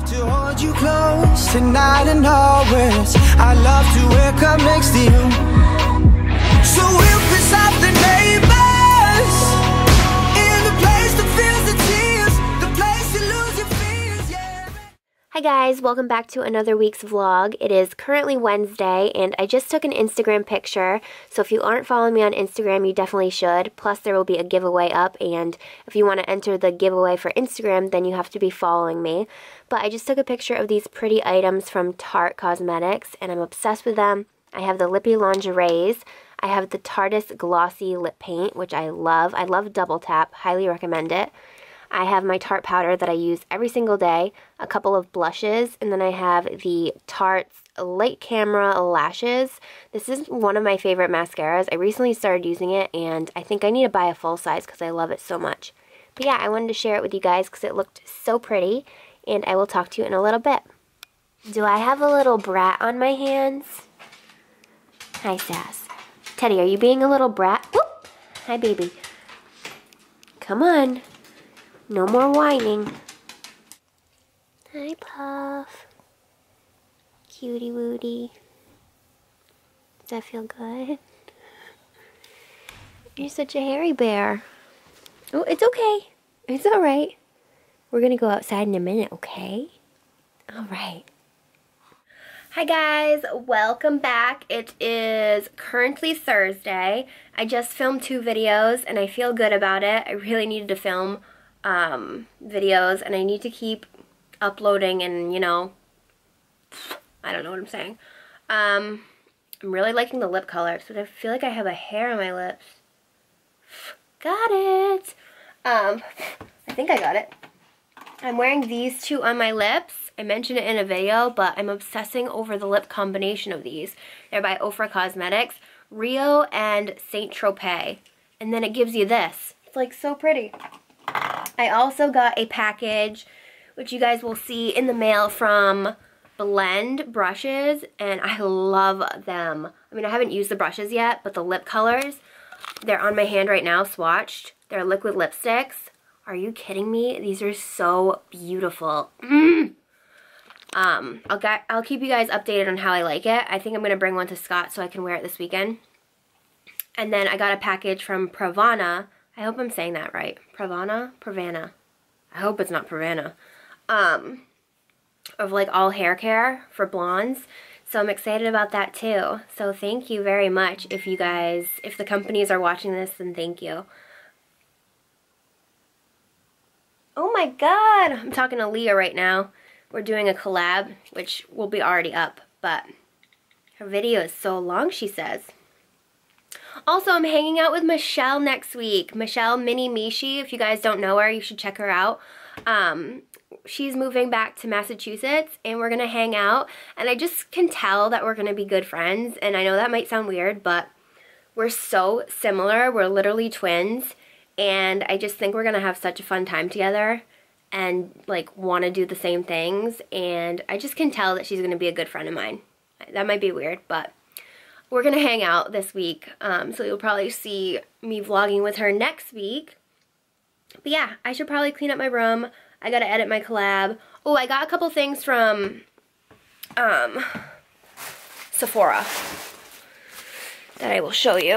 love to hold you close tonight and always. I love to wake up next to you. So we'll piss off the neighbors in the place that feels the tears, the place you lose your fears, yeah. Hi guys, welcome back to another week's vlog. It is currently Wednesday and I just took an Instagram picture, so if you aren't following me on Instagram, you definitely should. Plus there will be a giveaway up, and if you want to enter the giveaway for Instagram, then you have to be following me. But I just took a picture of these pretty items from Tarte Cosmetics and I'm obsessed with them. I have the Lippy Lingeries. I have the Tarteist Glossy Lip Paint, which I love. I love Double Tap, highly recommend it. I have my Tarte powder that I use every single day, a couple of blushes, and then I have the Tarte's Light Camera Lashes. This is one of my favorite mascaras. I recently started using it, and I think I need to buy a full size because I love it so much. But yeah, I wanted to share it with you guys because it looked so pretty, and I will talk to you in a little bit. Do I have a little brat on my hands? Hi, Sass. Teddy, are you being a little brat? Whoop! Hi, baby. Come on. No more whining. Hi, Puff. Cutie Wootie. Does that feel good? You're such a hairy bear. Oh, it's okay. It's alright. We're gonna go outside in a minute, okay? Alright. Hi guys, welcome back. It is currently Thursday. I just filmed 2 videos and I feel good about it. I really needed to film videos and I need to keep uploading and, you know, I don't know what I'm saying. I'm really liking the lip color, so I feel like I have a hair on my lips. Got it. I think I got it. I'm wearing these 2 on my lips. I mentioned it in a video, but I'm obsessing over the lip combination of these. They're by Ofra Cosmetics, Rio and Saint Tropez. And then it gives you this. It's like so pretty. I also got a package, which you guys will see in the mail, from Blend brushes, and I love them. I mean, I haven't used the brushes yet, but the lip colors, they're on my hand right now, swatched. They're liquid lipsticks. Are you kidding me? These are so beautiful. I'll keep you guys updated on how I like it. I think I'm going to bring one to Scott so I can wear it this weekend. And then I got a package from Pravana. I hope I'm saying that right. Pravana? I hope it's not Pravana. Of like all hair care for blondes. So I'm excited about that too. So thank you very much. If the companies are watching this, then thank you. Oh my god! I'm talking to Leah right now. We're doing a collab, which will be already up, but her video is so long, she says. Also, I'm hanging out with Michelle next week. Michelle Mini Mishi, if you guys don't know her, you should check her out. She's moving back to Massachusetts, and we're going to hang out. And I just can tell that we're going to be good friends. And I know that might sound weird, but we're so similar. We're literally twins. And I just think we're going to have such a fun time together and, like, want to do the same things. And I just can tell that she's going to be a good friend of mine. That might be weird, but we're going to hang out this week, so you'll probably see me vlogging with her next week. But yeah, I should probably clean up my room. I got to edit my collab. Oh, I got a couple things from Sephora that I will show you.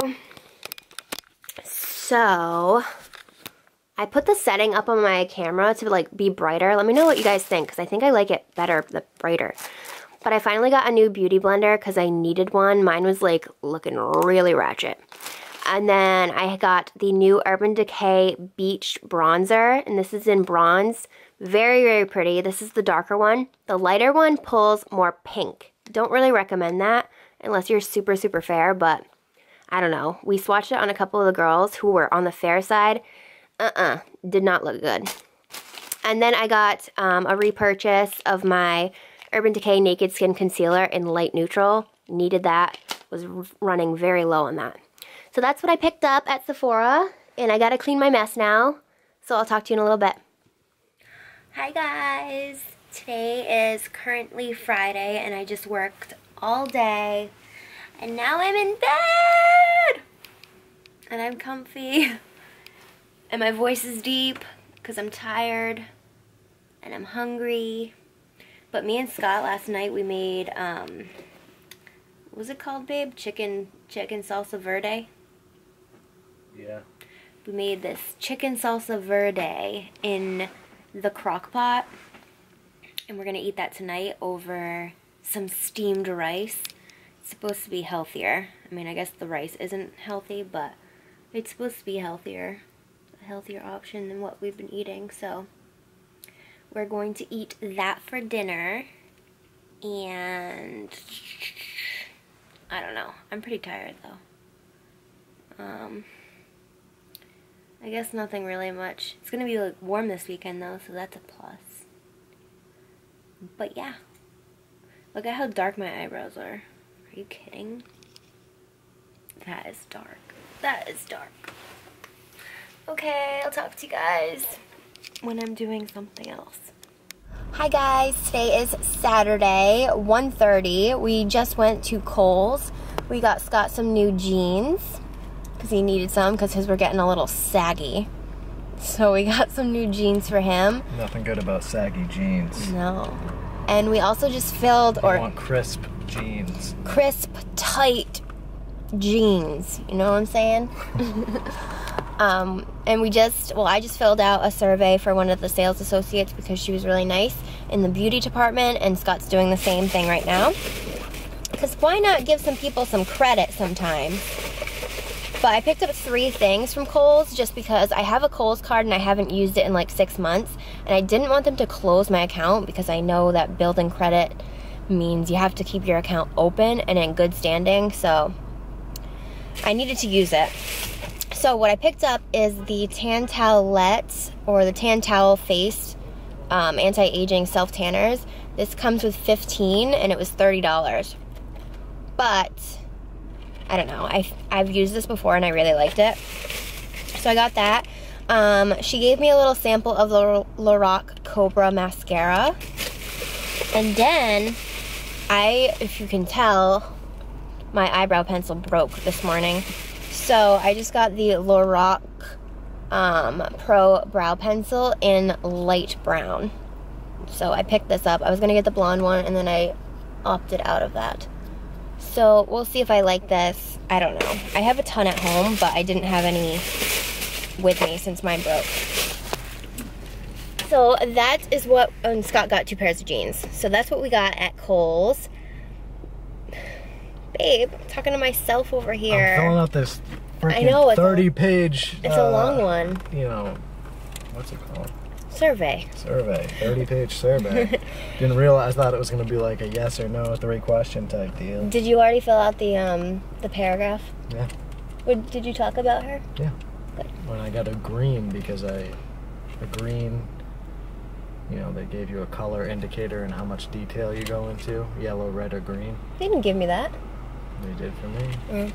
So, I put the setting up on my camera to like be brighter. Let me know what you guys think, because I think I like it better, the brighter. But I finally got a new beauty blender because I needed one. Mine was like looking really ratchet. And then I got the new Urban Decay Beach Bronzer, and this is in bronze. Very, very pretty. This is the darker one. The lighter one pulls more pink. Don't really recommend that unless you're super, super fair, but I don't know. We swatched it on a couple of the girls who were on the fair side. Did not look good. And then I got a repurchase of my Urban Decay Naked Skin Concealer in light neutral. Needed that. Was running very low on that. So that's what I picked up at Sephora. And I gotta clean my mess now. So I'll talk to you in a little bit. Hi guys. Today is currently Friday and I just worked all day. And now I'm in bed! And I'm comfy. And my voice is deep because I'm tired. And I'm hungry. But me and Scott last night, we made, what was it called, babe? Chicken salsa verde? Yeah. We made this chicken salsa verde in the crock pot. And we're going to eat that tonight over some steamed rice. It's supposed to be healthier. I mean, I guess the rice isn't healthy, but it's supposed to be healthier. A healthier option than what we've been eating, so we're going to eat that for dinner, and I don't know. I'm pretty tired, though. I guess nothing really much. It's gonna be like warm this weekend, though, so that's a plus. But yeah, look at how dark my eyebrows are. Are you kidding? That is dark. That is dark. Okay, I'll talk to you guys when I'm doing something else. Hi guys, today is Saturday, 1:30. We just went to Kohl's. We got Scott some new jeans because he needed some because his were getting a little saggy. So we got some new jeans for him. Nothing good about saggy jeans. No. And we also just filled, I want crisp jeans. Crisp, tight jeans. You know what I'm saying? And I just filled out a survey for one of the sales associates because she was really nice in the beauty department, and Scott's doing the same thing right now. Because why not give some people some credit sometimes? But I picked up 3 things from Kohl's just because I have a Kohl's card and I haven't used it in like 6 months, and I didn't want them to close my account because I know that building credit means you have to keep your account open and in good standing, so I needed to use it. So what I picked up is the Tan Towelette, or the Tan Towel Face anti-aging self-tanners. This comes with 15 and it was $30. But I don't know, I've used this before and I really liked it. So I got that. She gave me a little sample of the Lorac Cobra mascara. And then if you can tell, my eyebrow pencil broke this morning. So I just got the Lorac Pro Brow Pencil in light brown. So I picked this up. I was going to get the blonde one, and then I opted out of that. So we'll see if I like this. I don't know. I have a ton at home, but I didn't have any with me since mine broke. So that is what, and Scott got 2 pairs of jeans. So that's what we got at Kohl's. Babe, I'm talking to myself over here. I'm filling out this freaking 30-page... It's a long one. You know, what's it called? Survey. 30-page survey. Didn't realize that it was going to be like a yes or no 3-question type deal. Did you already fill out the paragraph? Yeah. Did you talk about her? Yeah. Good. When I got a green, because a green, you know, they gave you a color indicator and how much detail you go into, yellow, red, or green. They didn't give me that. They did for me.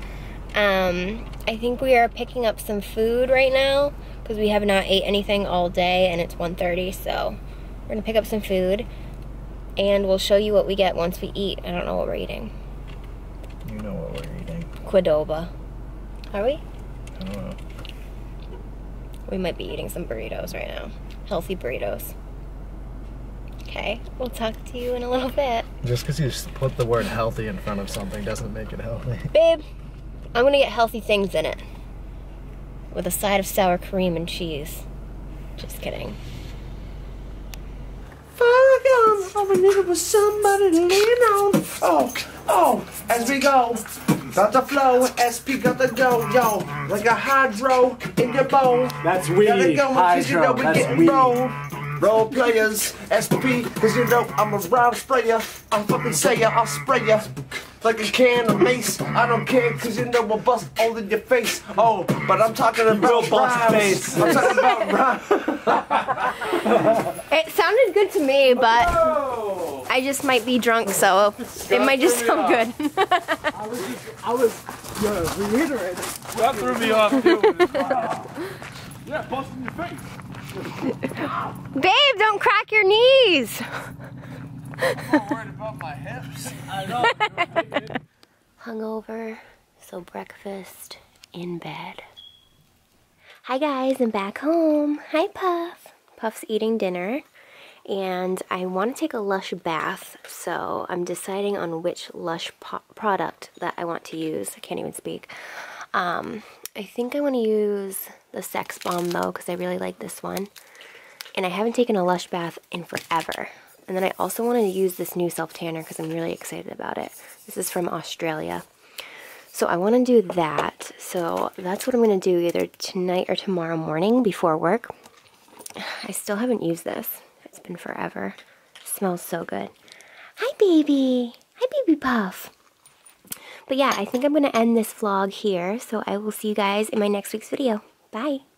I think we are picking up some food right now because we have not ate anything all day and it's 1:30, so we're gonna pick up some food and we'll show you what we get once we eat. I don't know what we're eating. You know what we're eating. Qdoba. Are we? I don't know. We might be eating some burritos right now. Healthy burritos. Okay, we'll talk to you in a little bit. Just because you put the word healthy in front of something doesn't make it healthy. Babe, I'm gonna get healthy things in it. With a side of sour cream and cheese. Just kidding. I'm a nigga with somebody to lean on. Oh, as we go. Got the flow, SP got the go, yo. Like a hydro in your bowl. That's weed. Gotta go, cause you know we That's getting weed. Role players, SP, cause you know I'm a rhyme sprayer. I'll fucking say ya, I'll spray ya. Like a can of mace. I don't care, cause you know we'll bust all in your face. Oh, but I'm talking about rhymes. I'm talking about rhymes. It sounded good to me, but I just might be drunk, so it might just sound good. I was reiterating. That threw me off too. Yeah, bust in your face. Babe, don't crack your knees. I'm more worried about my hips. I know. Hungover, so breakfast in bed. Hi guys, I'm back home. Hi Puff. Puff's eating dinner. and I want to take a Lush bath, so I'm deciding on which Lush product that I want to use. I can't even speak. I think I want to use the Sex Bomb though, because I really like this one. And I haven't taken a Lush bath in forever. And then I also want to use this new self-tanner because I'm really excited about it. This is from Australia. So I want to do that. So that's what I'm going to do either tonight or tomorrow morning before work. I still haven't used this. It's been forever. It smells so good. Hi, baby. Hi, baby Puff. But yeah, I think I'm going to end this vlog here. So I will see you guys in my next week's video. Bye.